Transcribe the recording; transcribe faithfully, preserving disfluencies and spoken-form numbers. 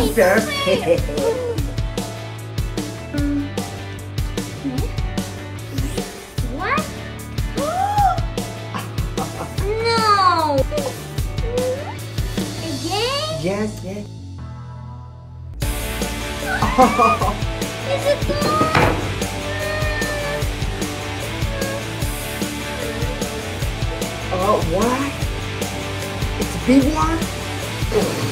fair. What? No. Again? Yes, yes. It's a dog. Oh, what? It's a big one?